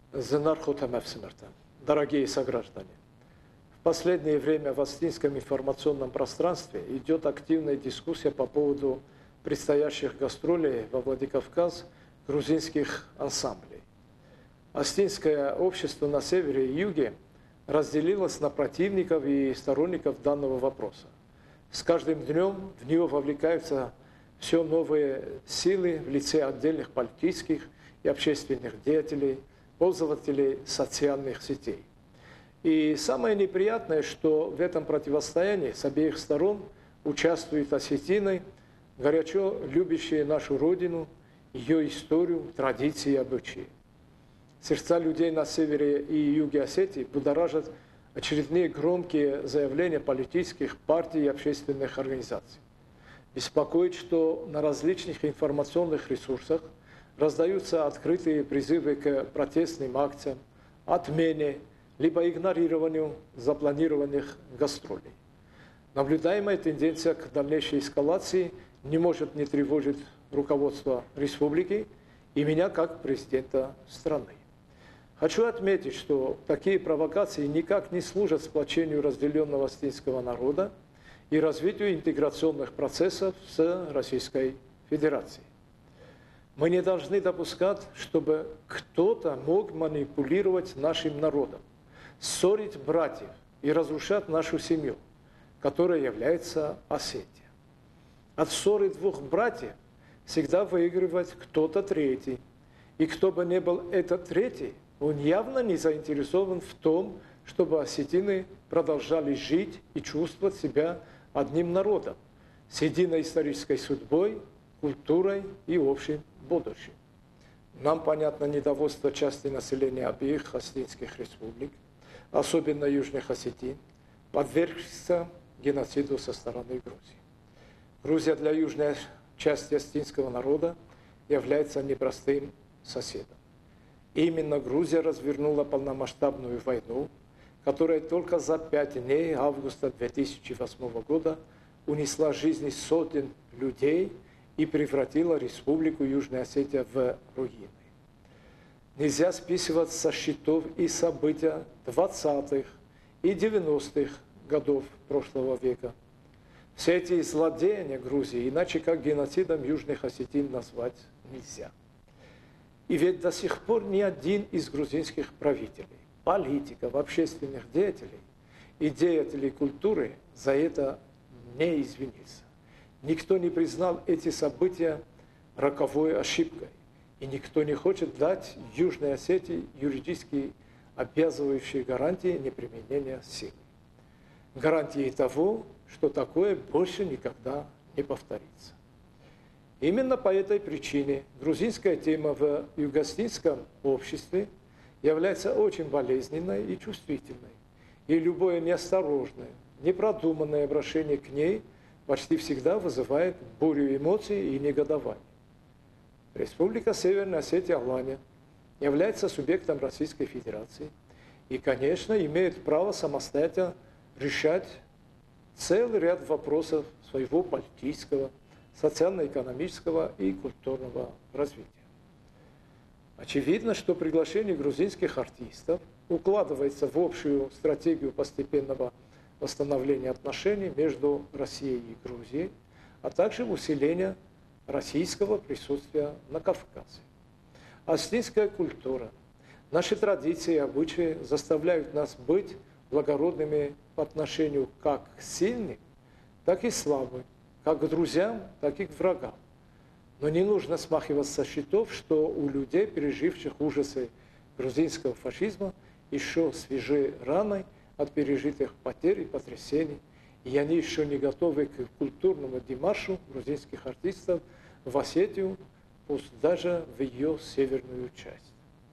Дорогие сограждане, в последнее время в астинском информационном пространстве идет активная дискуссия по поводу предстоящих гастролей во Владикавказ грузинских ансамблей. Астинское общество на севере и юге разделилось на противников и сторонников данного вопроса. С каждым днем в него вовлекаются все новые силы в лице отдельных политических и общественных деятелей, пользователей социальных сетей. И самое неприятное, что в этом противостоянии с обеих сторон участвуют осетины, горячо любящие нашу родину, ее историю, традиции и обычаи. Сердца людей на севере и юге Осетии будоражат очередные громкие заявления политических партий и общественных организаций. Беспокоит, что на различных информационных ресурсах раздаются открытые призывы к протестным акциям, отмене, либо игнорированию запланированных гастролей. Наблюдаемая тенденция к дальнейшей эскалации не может не тревожить руководство республики и меня как президента страны. Хочу отметить, что такие провокации никак не служат сплочению разделенного астинского народа и развитию интеграционных процессов с Российской Федерацией. Мы не должны допускать, чтобы кто-то мог манипулировать нашим народом, ссорить братьев и разрушать нашу семью, которая является Осетия. От ссоры двух братьев всегда выигрывает кто-то третий. И кто бы ни был этот третий, он явно не заинтересован в том, чтобы осетины продолжали жить и чувствовать себя одним народом, с единой исторической судьбой, культурой и общим будущим. Нам понятно недовольство части населения обеих астинских республик, особенно Южных Осетин, подвергшихся геноциду со стороны Грузии. Грузия для южной части астинского народа является непростым соседом. Именно Грузия развернула полномасштабную войну, которая только за 5 дней августа 2008 года унесла жизни сотен людей и превратила Республику Южная Осетия в руины. Нельзя списывать со счетов и события 20-х и 90-х годов прошлого века. Все эти злодеяния Грузии, иначе как геноцидом южных осетин назвать нельзя. И ведь до сих пор ни один из грузинских правителей, политиков, общественных деятелей и деятелей культуры за это не извинился. Никто не признал эти события роковой ошибкой. И никто не хочет дать Южной Осетии юридически обязывающие гарантии неприменения силы. Гарантии того, что такое больше никогда не повторится. Именно по этой причине грузинская тема в юго-астинском обществе является очень болезненной и чувствительной. И любое неосторожное, непродуманное обращение к ней почти всегда вызывает бурю эмоций и негодования. Республика Северная Осетия-Алания является субъектом Российской Федерации и, конечно, имеет право самостоятельно решать целый ряд вопросов своего политического, социально-экономического и культурного развития. Очевидно, что приглашение грузинских артистов укладывается в общую стратегию постепенного восстановления отношений между Россией и Грузией, а также усиления российского присутствия на Кавказе. Астинская культура, наши традиции и обычаи заставляют нас быть благородными по отношению как к сильным, так и слабым, как к друзьям, так и к врагам. Но не нужно смахивать со счетов, что у людей, переживших ужасы грузинского фашизма, еще свежие раны от пережитых потерь и потрясений, и они еще не готовы к культурному демаршу грузинских артистов в Осетию, пусть даже в ее северную часть.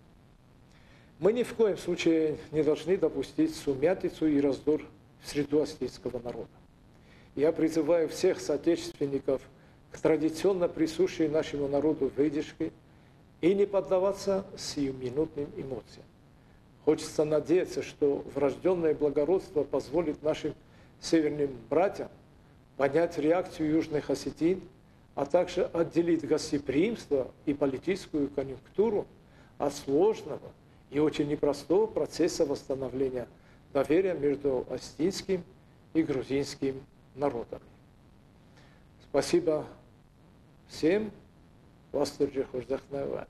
Мы ни в коем случае не должны допустить сумятицу и раздор в среду астинского народа. Я призываю всех соотечественников к традиционно присущей нашему народу выдержке и не поддаваться сиюминутным эмоциям. Хочется надеяться, что врожденное благородство позволит нашим северным братьям понять реакцию южных осетин, а также отделить гостеприимство и политическую конъюнктуру от сложного и и очень непростого процесса восстановления доверия между осетинским и грузинским народами. Спасибо всем. Восторге хождахнават.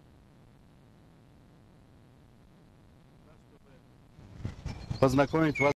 Познакомить вас